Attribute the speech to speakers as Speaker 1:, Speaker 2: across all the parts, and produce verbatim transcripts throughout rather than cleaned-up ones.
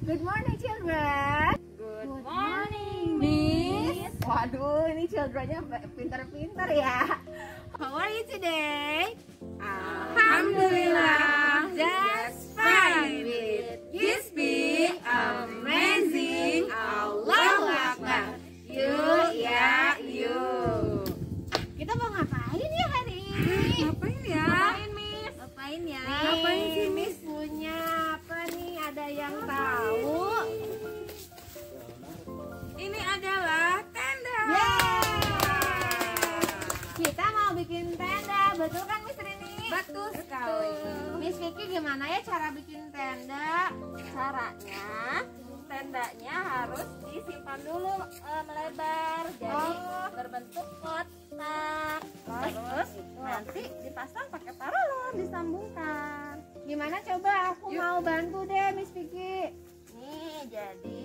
Speaker 1: Good morning, children.
Speaker 2: Good morning,
Speaker 1: Miss. Waduh, ini childrennya pintar-pintar ya. How are you today?
Speaker 2: Alhamdulillah, just fine with Gisby, amazing, Allahu Akbar. You ya you.
Speaker 1: Kita mau ngapain ya hari ini?
Speaker 2: Ngapain ya?
Speaker 1: Ngapain, Miss? Ngapain ya?
Speaker 2: Ngapain sih, Miss?
Speaker 1: Punya apa nih? Ada yang tahu?
Speaker 2: Ini adalah tenda.
Speaker 1: Yeay! Kita mau bikin tenda, betul kan, Miss Rini?
Speaker 2: Betul sekali.
Speaker 1: Miss Kiki, gimana ya cara bikin tenda?
Speaker 2: Caranya, tendanya harus disimpan dulu e, melebar, jadi
Speaker 1: Oh.
Speaker 2: berbentuk kotak. Terus nanti dipasang pakai paralon, disambungkan.
Speaker 1: Gimana coba? Aku
Speaker 2: Yuk.
Speaker 1: mau bantu deh, Miss Kiki.
Speaker 2: Nih, jadi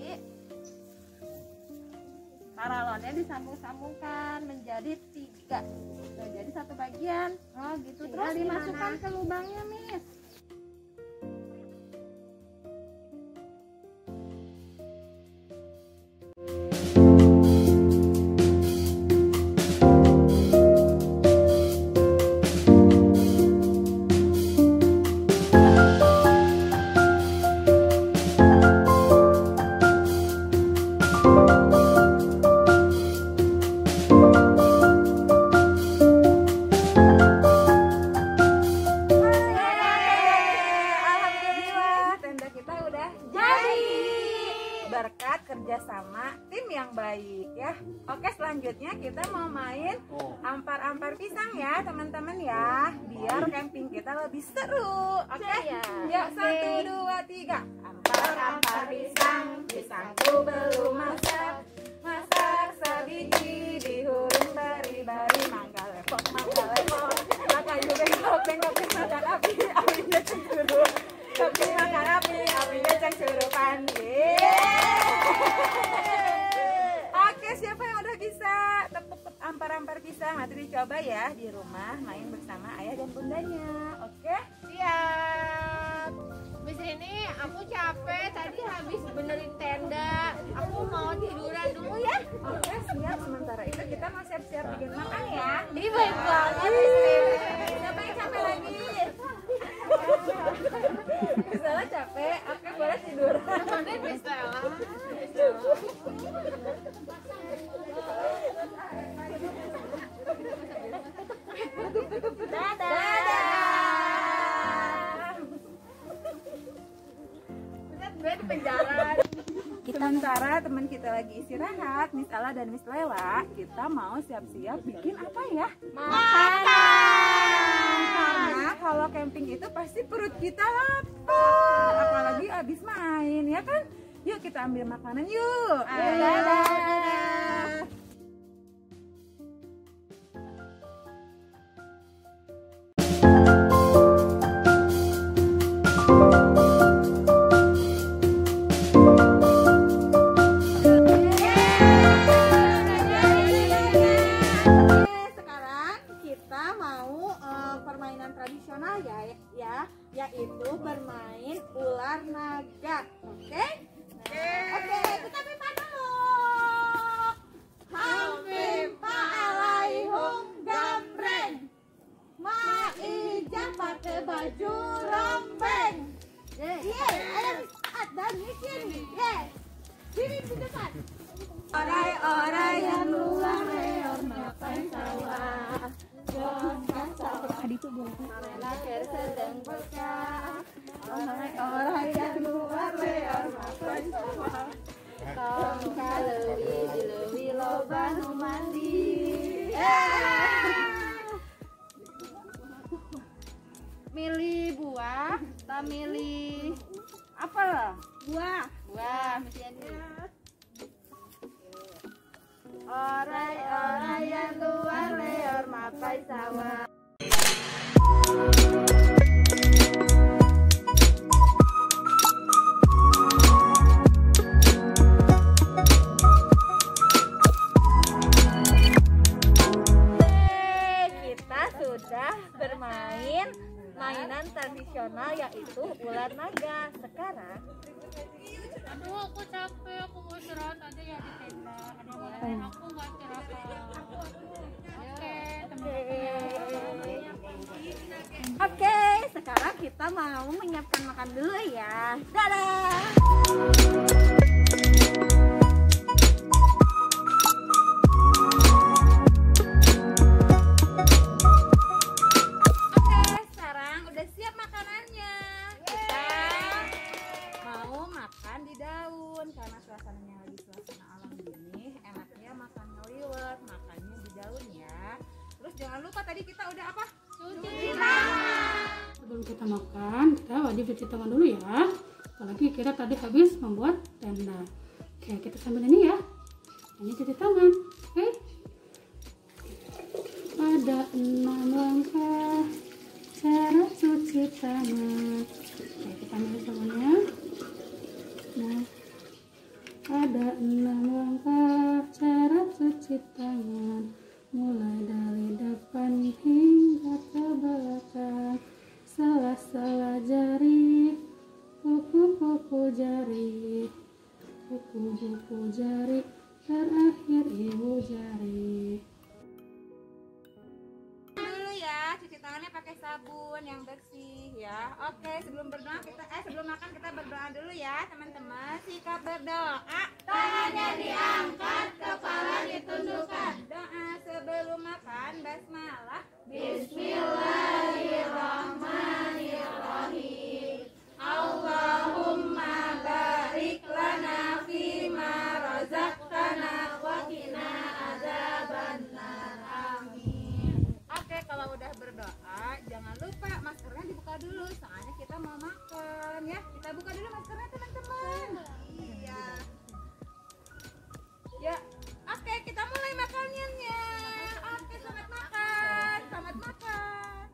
Speaker 2: paralonnya disambung-sambungkan menjadi tiga. Tuh, jadi satu bagian.
Speaker 1: Oh gitu,
Speaker 2: Terus
Speaker 1: terus
Speaker 2: dimasukkan
Speaker 1: gimana?
Speaker 2: ke lubangnya, Miss. Alhamdulillah, tenda kita udah jadi berkat kerjasama tim yang baik ya. Oke, selanjutnya kita mau main ampar-ampar pisang ya teman-teman ya, biar camping kita lebih seru. Oke, yuk satu dua tiga. Ampar-ampar pisang, pisangku belum masak, masak sebiji dihurung bari-bari, mangga lepok, mangga lepok, makan juga bengkok, bengkok makan api, apinya cemburu, kopi makan api, apinya cengcurupan. Oke, siapa yang udah bisa tepuk ampar-ampar pisang? Nanti dicoba ya di rumah main bersama ayah dan bundanya. Oke?
Speaker 1: Siap. Miss Rini, aku capek. Tadi habis benerin tenda. Aku mau tiduran dulu ya.
Speaker 2: Oke, siap. Sementara itu kita mau siap-siap bikin makan ya.
Speaker 1: Ini baik banget, Miss Rini.
Speaker 2: Siapa yang capek lagi? Misalnya capek, oke boleh tidur.
Speaker 1: Ini bisa lah.
Speaker 2: Dadah.
Speaker 1: Gue di penjara.
Speaker 2: Sementara teman kita lagi istirahat, Miss Ala dan Miss Lela, kita mau siap-siap bikin apa ya?
Speaker 1: Makan.
Speaker 2: Karena kalau camping itu pasti perut kita lapar, apalagi abis main, ya kan? Yuk kita ambil makanan yuk.
Speaker 1: Ayo.
Speaker 2: Dadah. Sekarang kita mau eh, permainan tradisional ya, ya, yaitu bermain ular naga. Oke? Oke, kita pimpin dulu. Hampim pa'alaihum gambreng, Maijah pakai baju rombeng. Yeay, ayo ada bikin. Yeay, sini di depan. Orai-orai yang luar reor ngapain sawah, jangan sawah. Adi tuh boleh. Marela ker sedang berkah. Orai-orai yang luar reor ngapain sawah. Tong kalewi dilewi loba nu mandi. Milih buah, tak milih apa lah? Buah. Buah, misalnya. Orai-orai yang luar leor mapai sawah. Kita sudah bermain
Speaker 3: mainan tradisional yaitu ular naga. Sekarang
Speaker 1: Aduh, aku capek, aku mau istirahat aja ya di tenda. Ada yang ngeliatin aku nggak istirahat. Oke, teman-teman.
Speaker 3: Oke, sekarang kita mau menyiapkan makan dulu ya. Dadah. Oke, sekarang udah siap makanannya. Kita mau makan di daun karena suasananya lagi suasana alam gini. Enaknya makan ngeliwet, makannya di daun ya. Terus jangan lupa tadi kita udah apa? Cuci tangan.
Speaker 4: Sebelum kita makan, kita wajib cuci tangan dulu ya. Apalagi kita tadi habis membuat tenda. Oke, kita sambil ini ya. Ini cuci tangan. Oke. Ada enam langkah cara cuci tangan. Oke, kita ambil sabunnya. Nah, ada enam langkah cara cuci tangan. Mulai dari depan hingga ke belakang, sela-sela jari, kuku-kuku jari, kuku-kuku jari, terakhir ibu jari.
Speaker 2: Dulu ya, cuci tangannya pakai sabun yang bersih ya. Oke, sebelum berdoa kita eh sebelum makan kita berdoa dulu ya, teman-teman. Sikap berdoa. Tangannya diangkat, kepala ditundukkan. Doa sebelum makan basmalah. Bismillahirrahmanirrahim. Allahumma barik lana fima razaqtana wa qina adzabannar. Amin. Oke, kalau udah berdoa jangan lupa maskernya dibuka dulu soalnya kita mau makan ya. Kita buka dulu maskernya teman-teman. Iya. Ya, oke kita mulai makannya. Oke, selamat makan, selamat makan.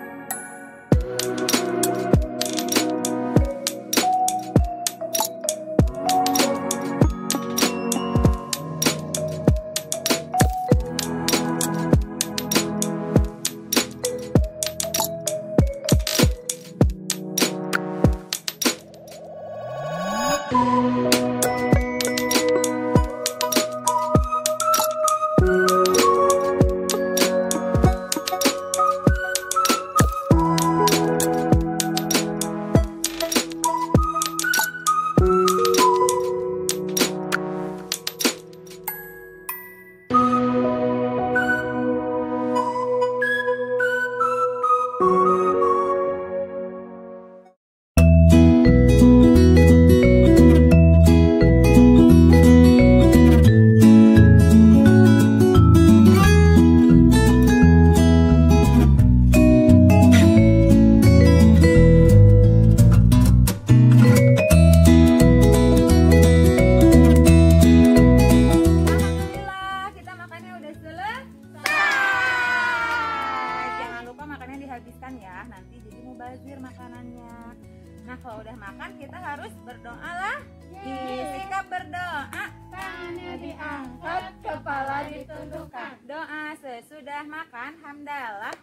Speaker 2: Dihabiskan ya, nanti jadi mubazir makanannya. Nah, kalau udah makan kita harus berdoa lah. Sikap berdoa. Tangannya diangkat, kepala ditundukkan. Doa sesudah makan, hamdalah.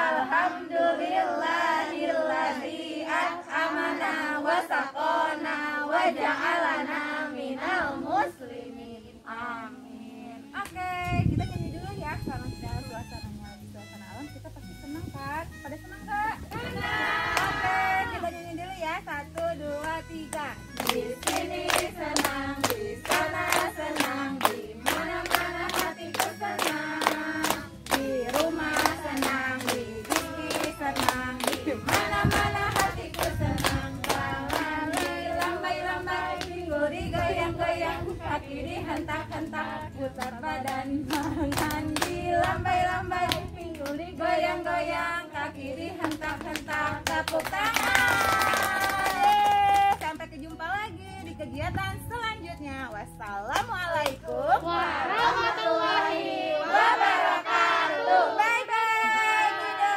Speaker 2: Alhamdulillahilladzi at'amana wa saqana wa ja'alana minal muslimin. Amin. Oke, kita nyanyi dulu ya. Karena sudah suasananya lagi suasana alam, kita pasti senang kan? Pada senang gak? Senang. Oke, kita nyanyi dulu ya. Satu, dua, tiga. Di sini senang, di sana senang, di mana-mana hatiku senang. Di rumah senang, di gigi senang, di mana-mana hatiku senang. Lambai, lambai, lambai, minggu digoyang-goyang, kaki dihentak-hentak, putar badan mengandi. Lambai-lambai, minggu digoyang-goyang, kaki dihentak-hentak, tepuk tangan. Yeay, sampai jumpa lagi di kegiatan selanjutnya. Wassalamualaikum warahmatullahi wabarakatuh. Bye bye,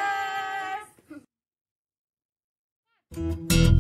Speaker 2: leaders.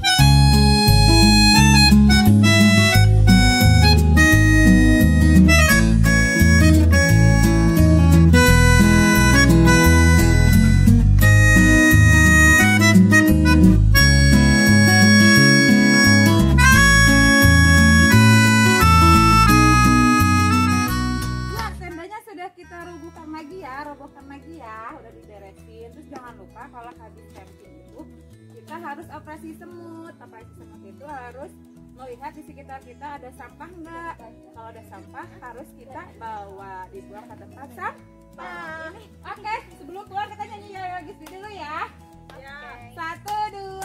Speaker 2: kita robohkan lagi ya, robohkan lagi ya. Udah diberesin. Terus jangan lupa kalau habis camping itu kita harus operasi semut. Operasi semut itu harus melihat di sekitar kita ada sampah enggak. Kalau ada sampah harus kita bawa dibuang ke tempat sampah. Ini, oke, sebelum keluar kita nyanyi ya lagi dulu ya. Satu, dua.